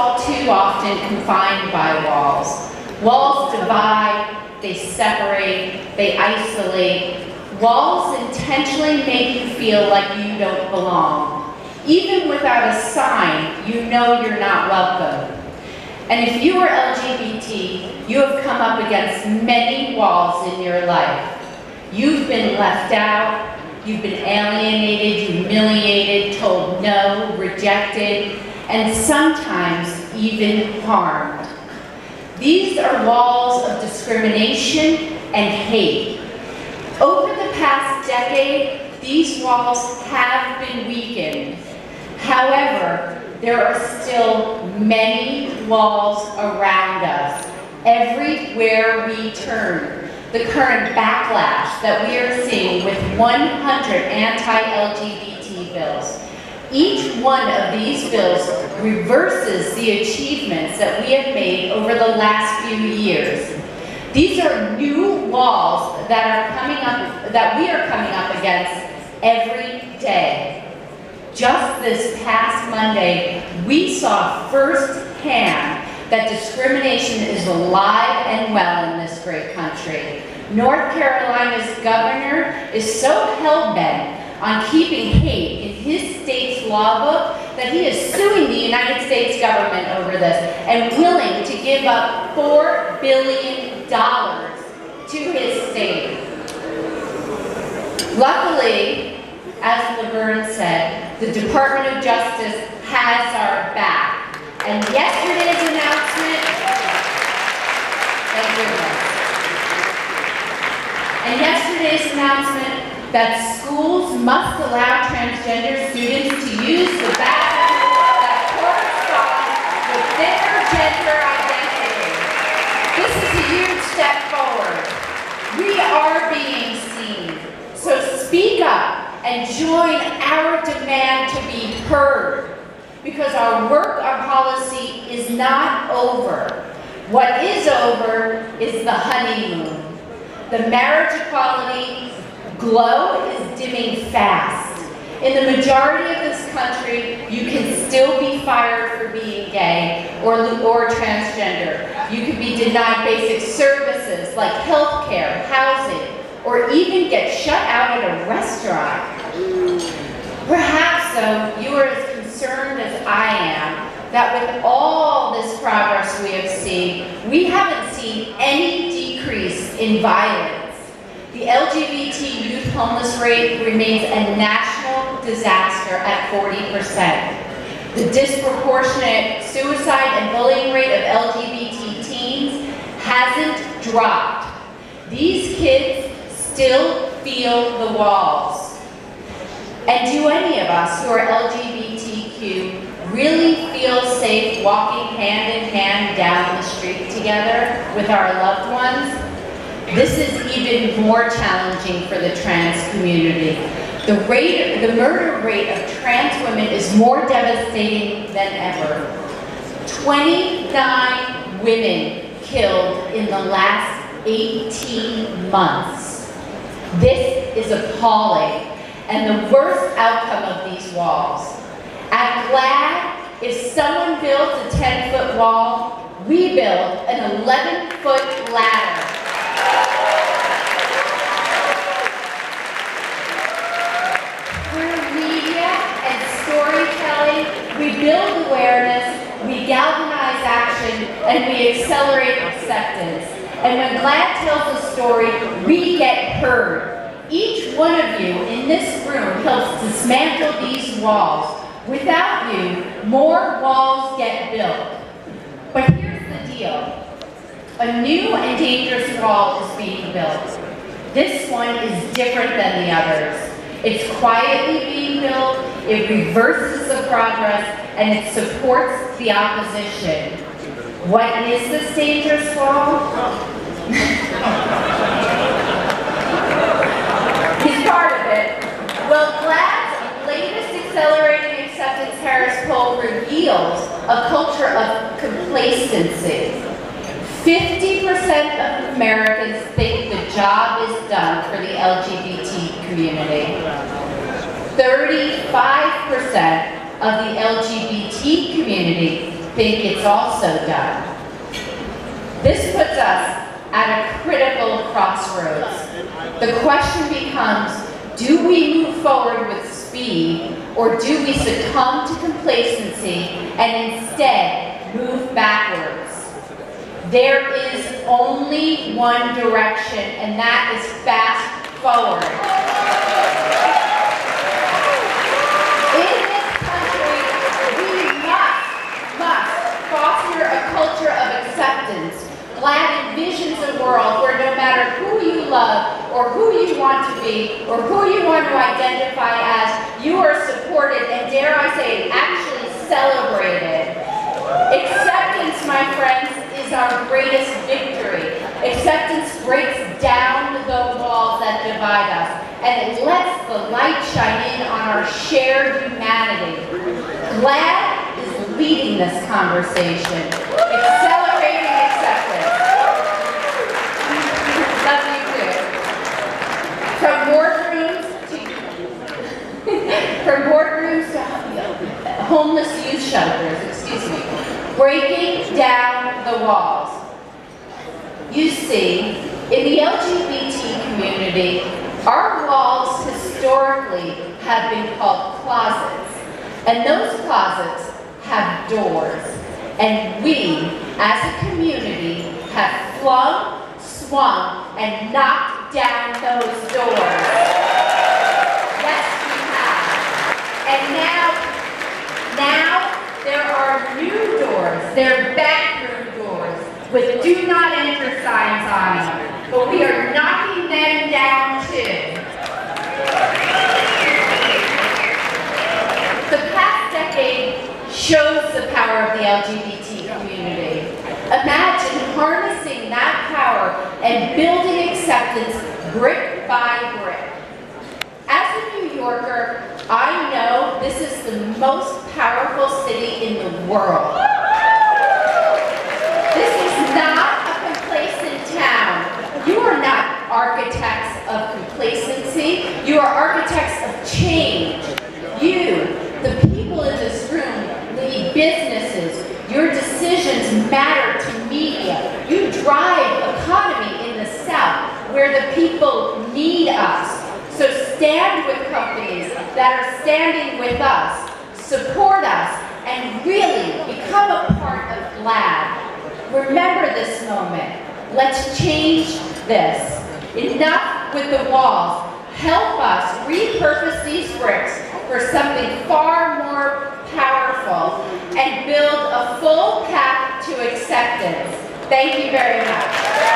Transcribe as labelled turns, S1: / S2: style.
S1: all too often confined by walls. Walls divide, they separate, they isolate. Walls intentionally make you feel like you don't belong. Even without a sign, you know you're not welcome. And if you are LGBT, you have come up against many walls in your life. You've been left out, you've been alienated, humiliated, told no, rejected, and sometimes even harmed. These are walls of discrimination and hate. Over the past decade, these walls have been weakened. However, there are still many walls around us, everywhere we turn. The current backlash that we are seeing with 100 anti-LGBT bills. Each one of these bills reverses the achievements that we have made over the last few years. These are new walls that we are coming up against every day. Just this past Monday, we saw firsthand that discrimination is alive and well in this great country. North Carolina's governor is so hell-bent on keeping hate in his state's law book that he is suing the United States government over this and willing to give up $4 billion to his state. Luckily, as Laverne said, the Department of Justice has our back. And yesterday's announcement, that schools must allow transgender students to use the bathroom that corresponds with their gender identity. This is a huge step forward. We are being seen. So speak up and join our demand to be heard, because our work on policy is not over. What is over is the honeymoon. The marriage equality glow is dimming fast. In the majority of this country, you can still be fired for being gay or transgender. You can be denied basic services like health care, housing, or even get shut out at a restaurant. Perhaps, though, you are as concerned as I am that with all this progress we have seen, we haven't seen any decrease in violence. The LGBT youth homeless rate remains a national disaster at 40%. The disproportionate suicide and bullying rate of LGBT teens hasn't dropped. These kids still feel the walls. And do any of us who are LGBTQ really feel safe walking hand in hand down the street together with our loved ones? This is even more challenging for the trans community. The murder rate of trans women is more devastating than ever. 29 women killed in the last 18 months. This is appalling and the worst outcome of these walls. At GLAAD, if someone builds a 10-foot wall, we build an 11-foot ladder. Through media and storytelling, we build awareness, we galvanize action, and we accelerate acceptance. And when GLAAD tells a story, we get heard. Each one of you in this room helps dismantle these walls. Without you, more walls get built. But here's the deal. A new and dangerous wall is being built. This one is different than the others. It's quietly being built, it reverses the progress, and it supports the opposition. What is this dangerous wall? He's part of it. Well, GLAAD's latest Accelerating Acceptance Harris poll reveals a culture of complacency. 50% of Americans think the job is done for the LGBT community. 35% of the LGBT community think it's also done. This puts us at a critical crossroads. The question becomes, do we move forward with speed, or do we succumb to complacency and instead move backwards? There is only one direction, and that is fast forward. In this country, we must foster a culture of acceptance. GLAAD envisions a world where no matter who you love, or who you want to be, or who you want to identify as, you are supported, and dare I say, actually celebrated. Acceptance, my friends, is our greatest victory. Acceptance breaks down the walls that divide us, and it lets the light shine in on our shared humanity. GLAAD is leading this conversation, accelerating acceptance. Love you too. From boardrooms to homeless youth shelters, excuse me, breaking down the walls. You see, in the LGBT community, our walls historically have been called closets, and those closets have doors, and we, as a community, have flung, swung, and knocked down those doors. Yes, we have. And now there are new doors. They're backroom doors with do not enter signs on them. But we are knocking them down too. The past decade shows the power of the LGBT community. Imagine harnessing that power and building acceptance brick by brick. As a New Yorker, I know this is the most powerful city in the world. This is not a complacent town. You are not architects of complacency. You are architects of change. You, the people in this room, lead businesses. Your decisions matter to media. You drive economy in the South where the people need us. So stand with companies that are standing with us, support us, and really become a part of GLAAD. Remember this moment. Let's change this. Enough with the walls. Help us repurpose these bricks for something far more powerful and build a full path to acceptance. Thank you very much.